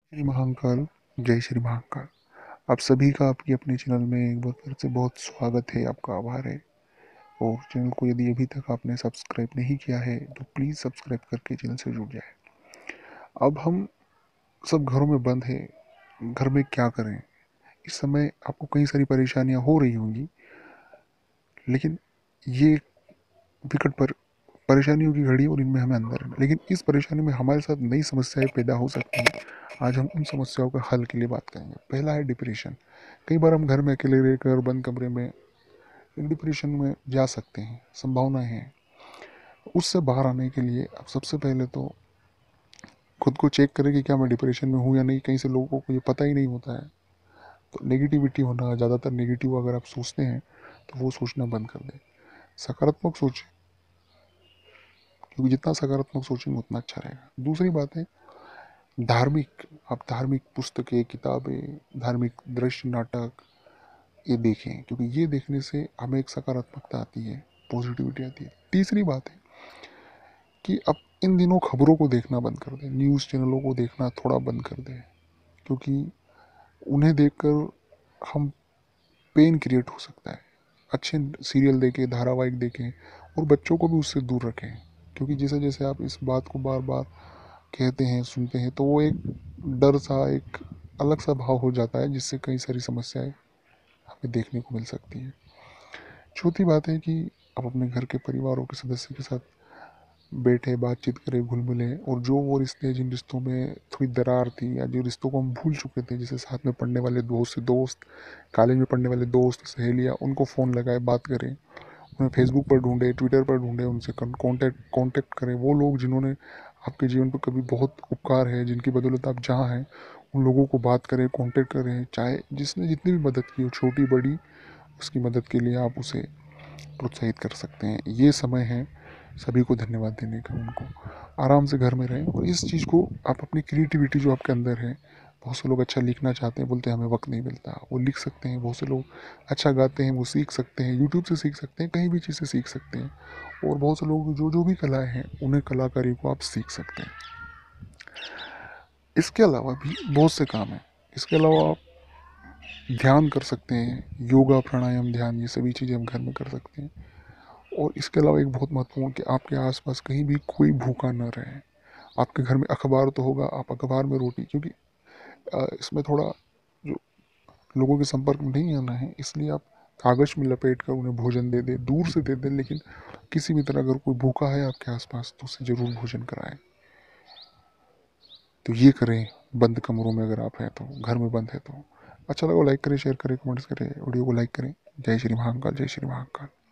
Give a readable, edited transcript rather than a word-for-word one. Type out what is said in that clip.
श्री महाकाल। जय श्री महाकाल। आप सभी का आपकी अपने चैनल में एक बार फिर से बहुत स्वागत है, आपका आभार है। और चैनल को यदि अभी तक आपने सब्सक्राइब नहीं किया है तो प्लीज़ सब्सक्राइब करके चैनल से जुड़ जाए। अब हम सब घरों में बंद हैं, घर में क्या करें? इस समय आपको कई सारी परेशानियां हो रही होंगी, लेकिन ये विकट पर परेशानियों की घड़ी और इनमें हमें अंदर है, लेकिन इस परेशानी में हमारे साथ नई समस्याएं पैदा हो सकती हैं। आज हम उन समस्याओं का हल के लिए बात करेंगे। पहला है डिप्रेशन। कई बार हम घर में अकेले रहकर बंद कमरे में डिप्रेशन में जा सकते हैं, संभावनाएं हैं। उससे बाहर आने के लिए आप सबसे पहले तो खुद को चेक करें कि क्या मैं डिप्रेशन में हूँ या नहीं। कहीं से लोगों को ये पता ही नहीं होता है। तो नेगेटिविटी होना, ज़्यादातर नेगेटिव अगर आप सोचते हैं तो वो सोचना बंद कर दें। सकारात्मक सोचें, क्योंकि जितना सकारात्मक सोचेंगे उतना अच्छा रहेगा। दूसरी बात है धार्मिक। आप धार्मिक पुस्तकें, किताबें, धार्मिक दृश्य, नाटक ये देखें, क्योंकि ये देखने से हमें एक सकारात्मकता आती है, पॉजिटिविटी आती है। तीसरी बात है कि अब इन दिनों खबरों को देखना बंद कर दें, न्यूज़ चैनलों को देखना थोड़ा बंद कर दें, क्योंकि उन्हें देखकर हम पेन क्रिएट हो सकता है। अच्छे सीरियल देखें, धारावाहिक देखें, और बच्चों को भी उससे दूर रखें, क्योंकि जैसे जैसे आप इस बात को बार बार कहते हैं, सुनते हैं, तो वो एक डर सा, एक अलग सा भाव हो जाता है, जिससे कई सारी समस्याएं हमें देखने को मिल सकती है। चौथी बात है कि आप अपने घर के परिवारों के सदस्य के साथ बैठे, बातचीत करें, घुल मिले, और जो वो रिश्ते, जिन रिश्तों में थोड़ी दरार थी या जो रिश्तों को हम भूल चुके थे, जैसे साथ में पढ़ने वाले दोस्त, कॉलेज में पढ़ने वाले दोस्त, सहेलियाँ, उनको फ़ोन लगाए, बात करें, उन्हें फेसबुक पर ढूंढे, ट्विटर पर ढूंढे, उनसे कांटेक्ट करें। वो लोग जिन्होंने आपके जीवन पर कभी बहुत उपकार है, जिनकी बदौलत आप जहाँ हैं, उन लोगों को बात करें, कांटेक्ट करें। चाहे जिसने जितनी भी मदद की हो, छोटी बड़ी, उसकी मदद के लिए आप उसे प्रोत्साहित कर सकते हैं। ये समय है सभी को धन्यवाद देने का। उनको आराम से घर में रहें, और इस चीज़ को आप अपनी क्रिएटिविटी जो आपके अंदर है, बहुत से लोग अच्छा लिखना चाहते हैं, बोलते हैं हमें वक्त नहीं मिलता, वो लिख सकते हैं। बहुत से लोग अच्छा गाते हैं, वो सीख सकते हैं, यूट्यूब से सीख सकते हैं, कहीं भी चीज़ से सीख सकते हैं। और बहुत से लोग जो जो भी कलाएँ हैं, उन्हें कलाकारी को आप सीख सकते हैं। इसके अलावा भी बहुत से काम हैं। इसके अलावा आप ध्यान कर सकते हैं, योगा, प्राणायाम, ध्यान, ये सभी चीज़ें हम घर में कर सकते हैं। और इसके अलावा एक बहुत महत्वपूर्ण कि आपके आसपास कहीं भी कोई भूखा न रहे। आपके घर में अखबार तो होगा, आप अखबार में रोटी, क्योंकि इसमें थोड़ा जो लोगों के संपर्क में नहीं आना है, इसलिए आप कागज में लपेट कर उन्हें भोजन दे दें, दूर से दे दें, लेकिन किसी भी तरह अगर कोई भूखा है आपके आसपास तो उसे जरूर भोजन कराएं। तो ये करें बंद कमरों में, अगर आप हैं तो, घर में बंद है तो। अच्छा लगा लाइक करें, शेयर करें, कमेंट्स करें, वीडियो को लाइक करें। जय श्री महाकाल। जय श्री महाकाल।